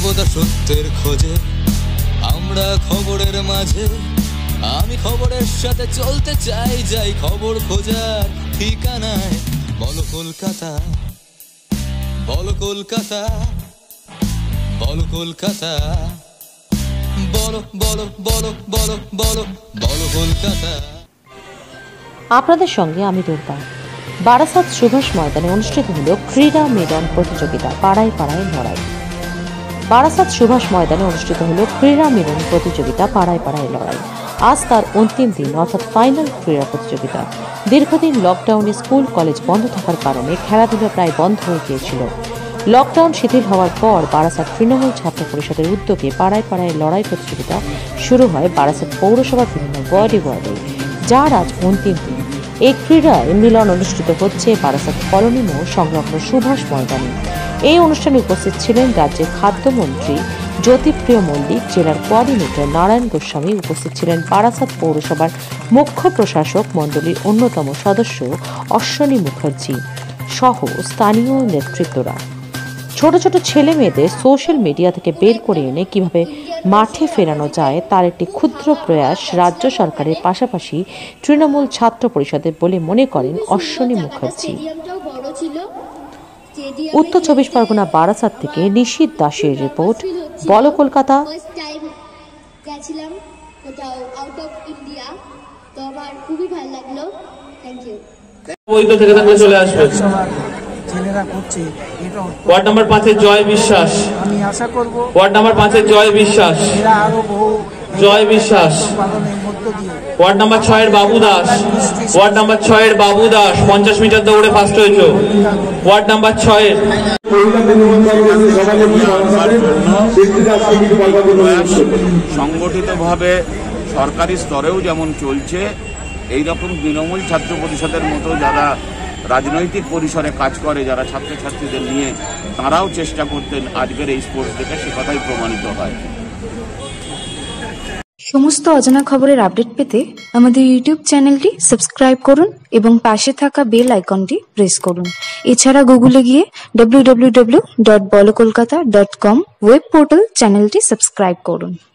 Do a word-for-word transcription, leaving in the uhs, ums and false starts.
সর্বদা সত্যের খোঁজে আমরা খবরের মাঝে। আমি খবরের সাথে চলতে চাই, যাই খবর খোঁজার ঠিকানায়। বলো কলকাতা, বলো কলকাতা, বলো কলকাতা, বলো বলো বলো বলো বলো বলো কলকাতা। আপনাদের সঙ্গে আমি দুর্গা। বারাসাত সুভাষ ময়দানে অনুষ্ঠিত হল ক্রীড়া মিলন প্রতিযোগিতা, পাড়ায় পাড়ায় লড়াই। বারাসাত সুভাষ ময়দানে অনুষ্ঠিত হল ক্রীড়া মিলন প্রতিযোগিতা, পাড়ায় পাড়ায় লড়াই। আজ তার অন্তিম দিন, অর্থাৎ ফাইনাল ক্রীড়া প্রতিযোগিতা। দীর্ঘদিন লকডাউনে স্কুল কলেজ বন্ধ থাকার কারণে খেলাধুলা প্রায় বন্ধ হয়ে গিয়েছিল। লকডাউন শিথিল হওয়ার পর বারাসাত তৃণমূল ছাত্র পরিষদের উদ্যোগে পাড়ায় পাড়ায় লড়াই প্রতিযোগিতা শুরু হয় বারাসাত পৌরসভার বিভিন্ন ওয়ার্ডে ওয়ার্ডে, যার আজ অন্তিম দিন। এই ক্রীড়ায় মিলন অনুষ্ঠিত হচ্ছে বারাসাত কলোনি মোড় সংলগ্ন সুভাষ ময়দানে। এই অনুষ্ঠানে উপস্থিত ছিলেন রাজ্যের খাদ্যমন্ত্রী জ্যোতিপ্রিয় মল্লিক, জেলার কোঅর্ডিনেটর নারায়ণ গোস্বামী, উপস্থিত ছিলেন বারাসাত পৌরসভার মুখ্য প্রশাসক মণ্ডলীর অন্যতম সদস্য অশ্বনী মুখার্জি সহ স্থানীয় নেতৃত্বরা। ছোট ছোট ছেলে মেয়েদের সোশ্যাল মিডিয়া থেকে বের করে এনে কিভাবে মাঠে ফেরানো যায় তার একটি ক্ষুদ্র প্রয়াস রাজ্য সরকারের পাশাপাশি তৃণমূল ছাত্র পরিষদের বলে মনে করেন অশ্বনী মুখার্জি। উত্তর চব্বিশ পরগনা বারাসাত থেকে নিশীথ দাসের রিপোর্ট, বলো কলকাতা। চলে আসবে ওয়ার্ড নাম্বার পাঁচের জয় বিশ্বাস, আমি আশা করব ওয়ার্ড নাম্বার পাঁচের জয় বিশ্বাস, জয় বিশ্বাস। ওয়ার্ড নাম্বার ছয়ের বাবু দাস, ওয়ার্ড নাম্বার ছয়ের বাবু দাস পঞ্চাশ মিটার দৌড়ে ফার্স্ট হয়েছে। ওয়ার্ড নাম্বার ছয়ের সংগঠিত ভাবে সরকারি স্তরেও যেমন চলছে, এইরকম তৃণমূল ছাত্র পরিষদের মতো যারা রাজনৈতিক পরিসরে কাজ করে, যারা ছাত্রছাত্রীদের নিয়ে, তারাও চেষ্টা করতেন আজকের এই স্পোর্টস ডেতে, সে কথাই প্রমাণিত হয়। সমস্ত অজানা খবরের আপডেট পেতে আমাদের ইউটিউব চ্যানেলটি সাবস্ক্রাইব করুন এবং পাশে থাকা বেল আইকনটি প্রেস করুন। এছাড়া গুগলে গিয়ে W W W dot Bolo Kolkata dot com web portal চ্যানেলটি সাবস্ক্রাইব করুন।